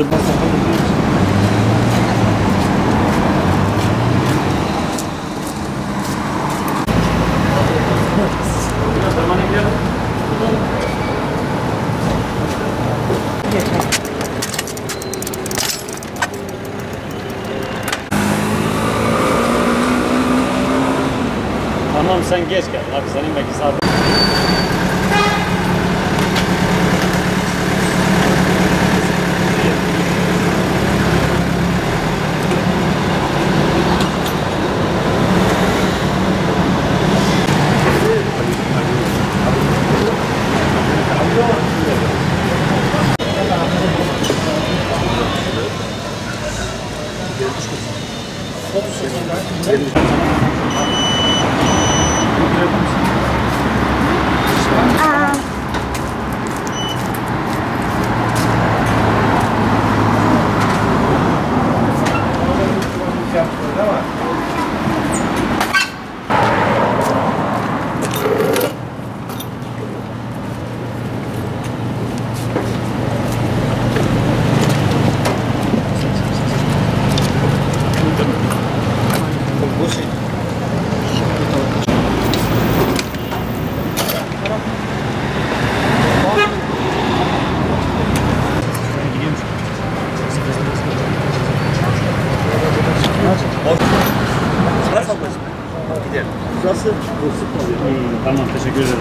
Tamam sen geç gel. Abi senin belki saat. Burası Tamam teşekkür ederim.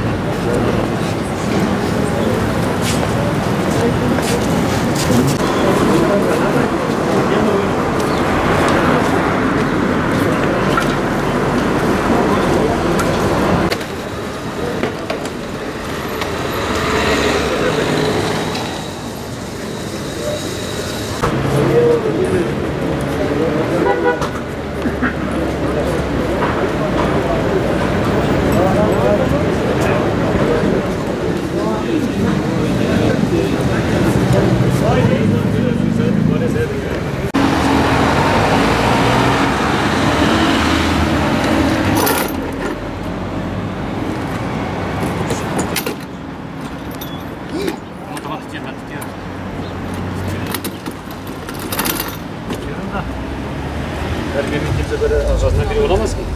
Her gün kimse böyle ağzına biri olamaz ki.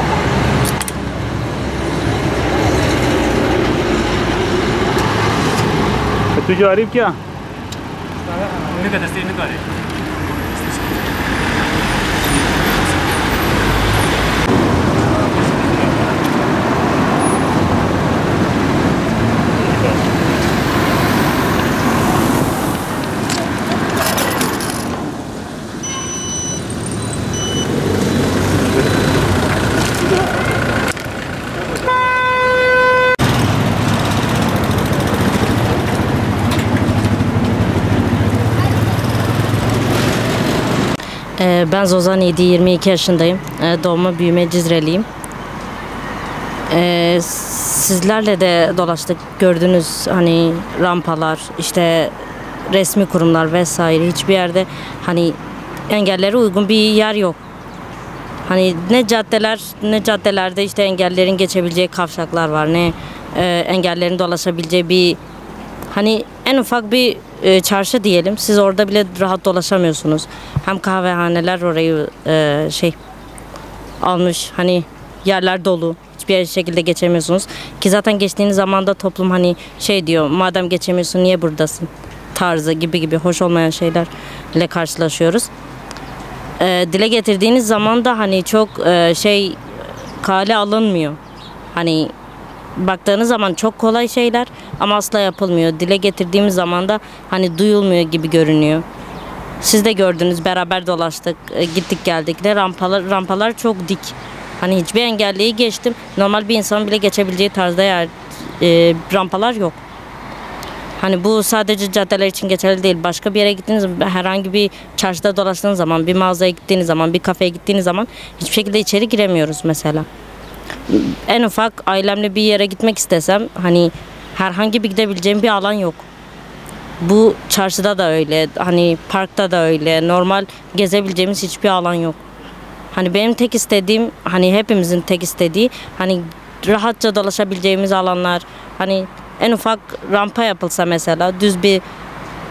तुझे आरिफ क्या? उन्हीं का दस्ती नहीं करे। Ben Zozan İdi, 22 yaşındayım. Doğma büyüme Cizreliyim. Sizlerle de dolaştık. Gördünüz hani rampalar, işte resmi kurumlar vesaire. Hiçbir yerde hani engellere uygun bir yer yok. Hani ne caddelerde işte engellerin geçebileceği kavşaklar var, ne engellerin dolaşabileceği bir hani en ufak bir çarşı diyelim. Siz orada bile rahat dolaşamıyorsunuz. Hem kahvehaneler orayı almış. Hani yerler dolu. Hiçbir şekilde geçemiyorsunuz. Ki zaten geçtiğiniz zaman da toplum hani diyor. Madem geçemiyorsun niye buradasın? Tarzı gibi hoş olmayan şeylerle karşılaşıyoruz. Dile getirdiğiniz zaman da hani çok kale alınmıyor. Hani baktığınız zaman çok kolay şeyler ama asla yapılmıyor. Dile getirdiğimiz zaman da hani duyulmuyor gibi görünüyor. Siz de gördünüz, beraber dolaştık, gittik geldik de rampalar çok dik. Hani hiçbir engelliyi geçtim. Normal bir insanın bile geçebileceği tarzda rampalar yok. Hani bu sadece caddeler için geçerli değil. Başka bir yere gittiğiniz zaman, herhangi bir çarşıda dolaştığınız zaman, bir mağazaya gittiğiniz zaman, bir kafeye gittiğiniz zaman hiçbir şekilde içeri giremiyoruz mesela. En ufak ailemle bir yere gitmek istesem hani herhangi bir gidebileceğim bir alan yok. Bu çarşıda da öyle, hani parkta da öyle, normal gezebileceğimiz hiçbir alan yok. Hani benim tek istediğim, hani hepimizin tek istediği hani rahatça dolaşabileceğimiz alanlar, hani en ufak rampa yapılsa mesela, düz bir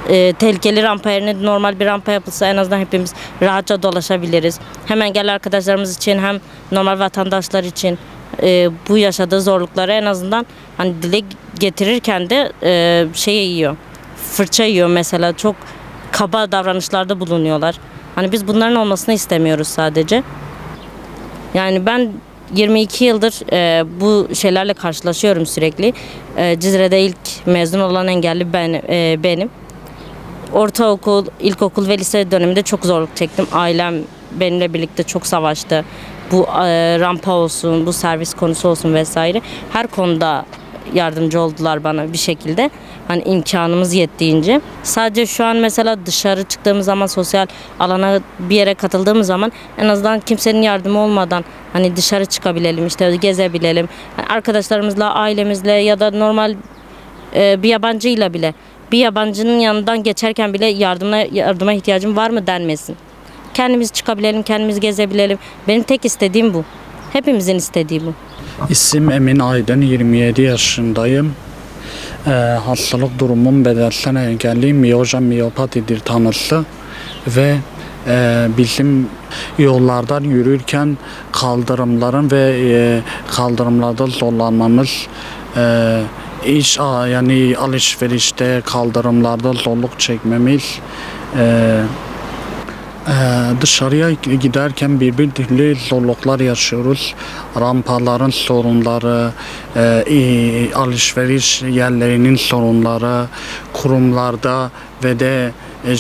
tehlikeli rampa yerine normal bir rampa yapılsa en azından hepimiz rahatça dolaşabiliriz. Hem engelli arkadaşlarımız için hem normal vatandaşlar için bu yaşadığı zorlukları en azından hani dile getirirken de şey yiyor. Fırça yiyor mesela, çok kaba davranışlarda bulunuyorlar. Hani biz bunların olmasını istemiyoruz sadece. Yani ben 22 yıldır bu şeylerle karşılaşıyorum sürekli. Cizre'de ilk mezun olan engelli benim. Ortaokul, ilkokul ve lise döneminde çok zorluk çektim. Ailem benimle birlikte çok savaştı. Bu rampa olsun, bu servis konusu olsun vesaire. Her konuda yardımcı oldular bana bir şekilde. Hani imkanımız yettiğince. Sadece şu an mesela dışarı çıktığımız zaman, sosyal alana bir yere katıldığımız zaman en azından kimsenin yardımı olmadan hani dışarı çıkabilelim, işte gezebilelim. Yani arkadaşlarımızla, ailemizle ya da normal bir yabancıyla bile, bir yabancının yanından geçerken bile yardıma ihtiyacım var mı denmesin. Kendimiz çıkabilelim, kendimiz gezebilelim. Benim tek istediğim bu. Hepimizin istediği bu. İsim Emin Aydın, 27 yaşındayım. Hastalık durumum bedensel engelliyim. Miyopatidir tanısı ve bizim yollardan yürürken kaldırımların ve kaldırımlarda zorlanmamız, yani alışverişte kaldırımlarda zorluk çekmemiz, dışarıya giderken birbirine zorluklar yaşıyoruz. Rampaların sorunları, alışveriş yerlerinin sorunları, kurumlarda ve de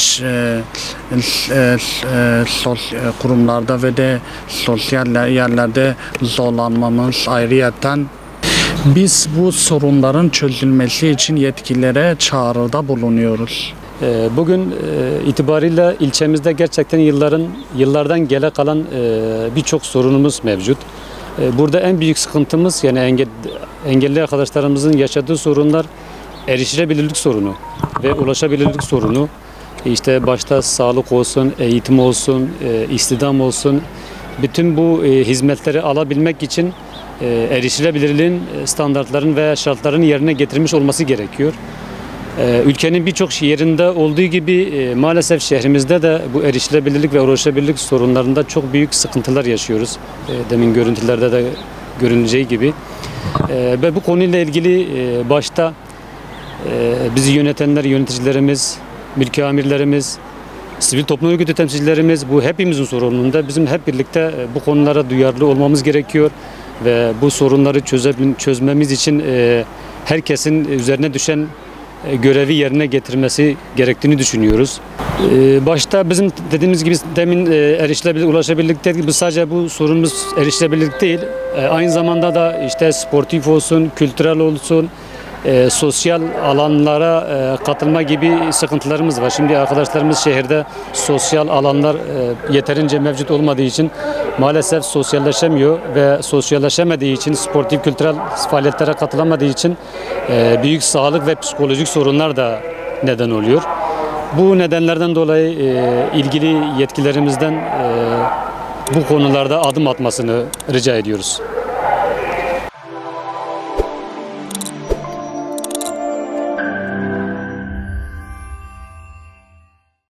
kurumlarda ve de sosyal yerlerde zorlanmamız ayrıyeten biz bu sorunların çözülmesi için yetkililere çağrıda bulunuyoruz. Bugün itibariyle ilçemizde gerçekten yıllardan gele kalan birçok sorunumuz mevcut. Burada en büyük sıkıntımız, yani engelli arkadaşlarımızın yaşadığı sorunlar erişilebilirlik sorunu ve ulaşabilirlik sorunu. İşte başta sağlık olsun, eğitim olsun, istihdam olsun, bütün bu hizmetleri alabilmek için erişilebilirliğin standartların ve şartların yerine getirmiş olması gerekiyor. Ülkenin birçok yerinde olduğu gibi maalesef şehrimizde de bu erişilebilirlik ve ulaşılabilirlik sorunlarında çok büyük sıkıntılar yaşıyoruz. Demin görüntülerde de görüneceği gibi. Ve bu konuyla ilgili başta bizi yönetenler, yöneticilerimiz, mülki amirlerimiz, sivil toplum örgütü temsilcilerimiz, bu hepimizin sorumluluğunda. Bizim hep birlikte bu konulara duyarlı olmamız gerekiyor ve bu sorunları çözmemiz için herkesin üzerine düşen görevi yerine getirmesi gerektiğini düşünüyoruz. Başta bizim dediğimiz gibi demin erişilebilirlik, ulaşabilirlik dedik. Sadece bu sorunumuz erişilebilirlik değil. Aynı zamanda da işte sportif olsun, kültürel olsun, sosyal alanlara katılma gibi sıkıntılarımız var. Şimdi arkadaşlarımız şehirde sosyal alanlar yeterince mevcut olmadığı için maalesef sosyalleşemiyor ve sosyalleşemediği için, sportif kültürel faaliyetlere katılamadığı için büyük sağlık ve psikolojik sorunlar da neden oluyor. Bu nedenlerden dolayı ilgili yetkililerimizden bu konularda adım atmasını rica ediyoruz.